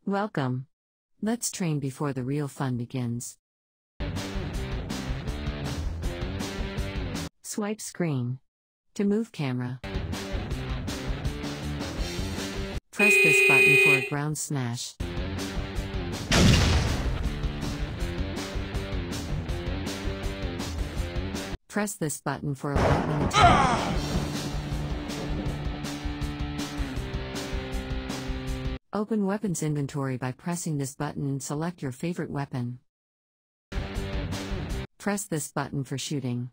Welcome. Let's train before the real fun begins. Swipe screen. To move camera. Press this button for a ground smash. Press this button for a lightning attack. Open weapons inventory by pressing this button and select your favorite weapon. Press this button for shooting.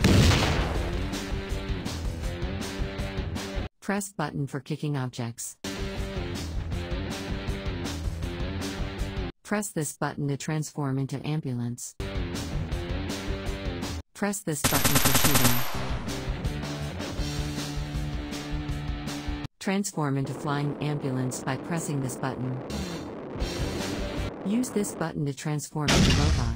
Press button for kicking objects. Press this button to transform into ambulance. Press this button for shooting. Transform into flying ambulance by pressing this button. Use this button to transform into robot.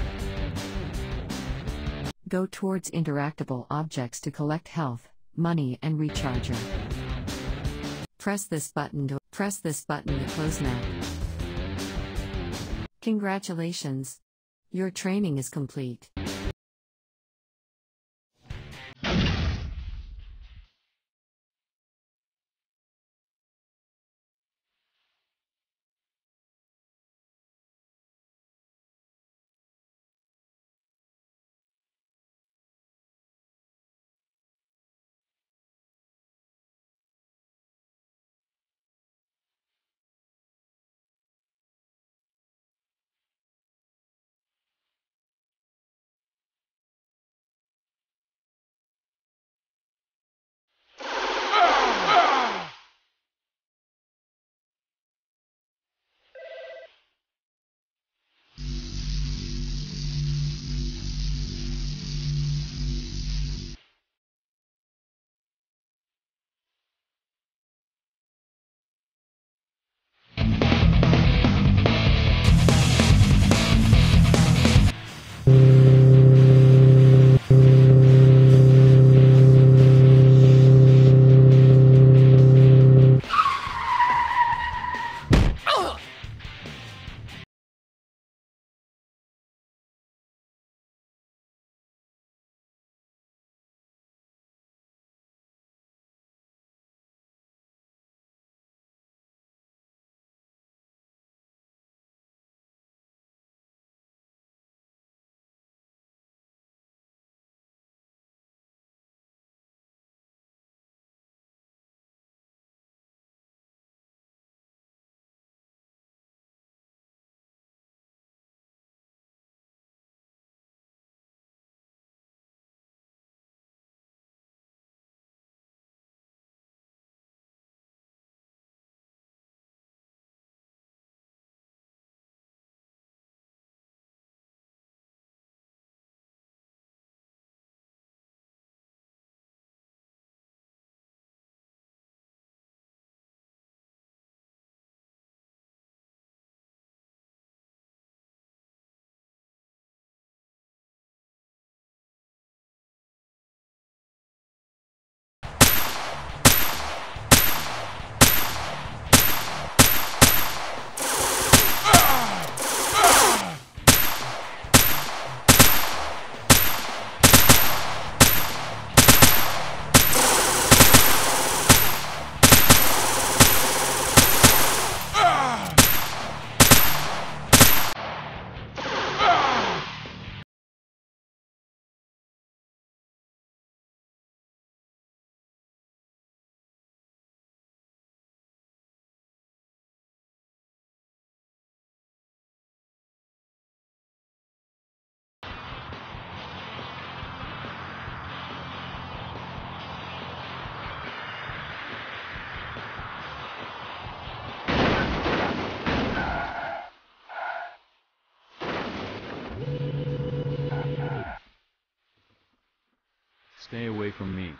Go towards interactable objects to collect health, money and recharger. Press this button to close map. Congratulations! Your training is complete. Stay away from me.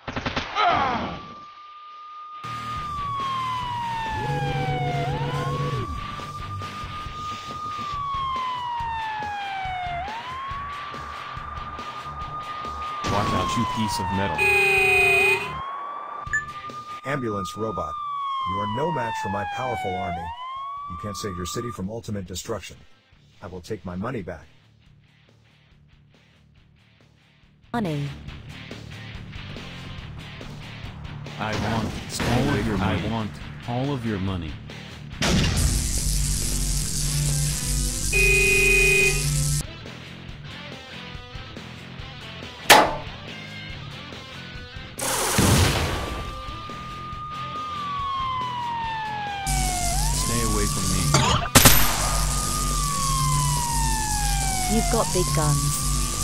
Watch out, you piece of metal. Ambulance robot. You are no match for my powerful army. You can't save your city from ultimate destruction. I will take my money back. Money. I want all of your money. I want all of your money. Stay away from me. You've got big guns.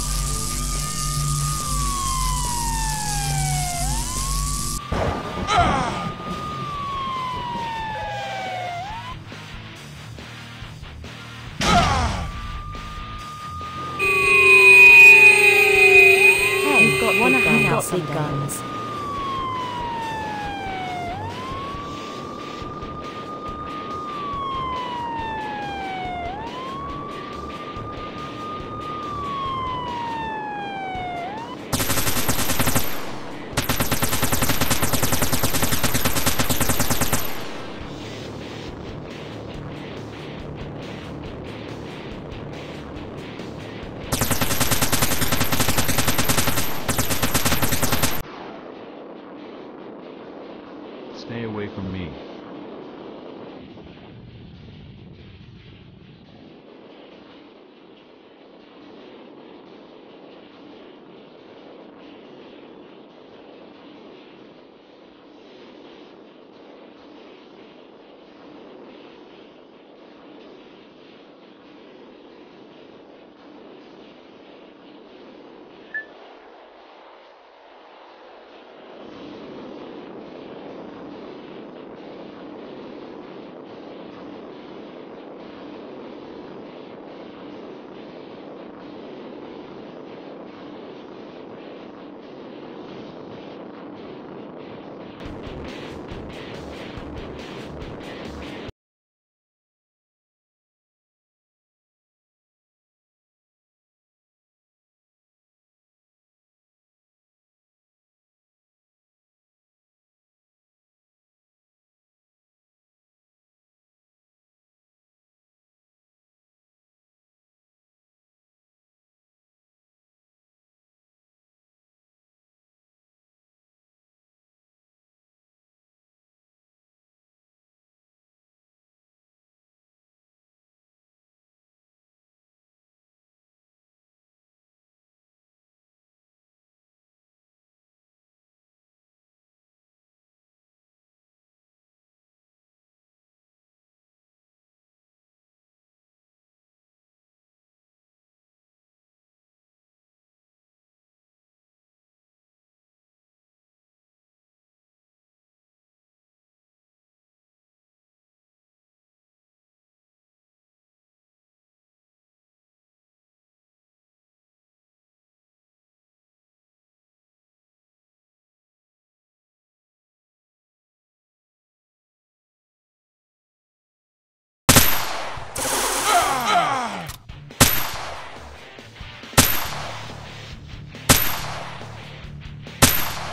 Big guns. Stay away from me.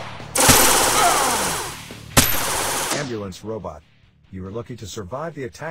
Ambulance robot. You were lucky to survive the attack.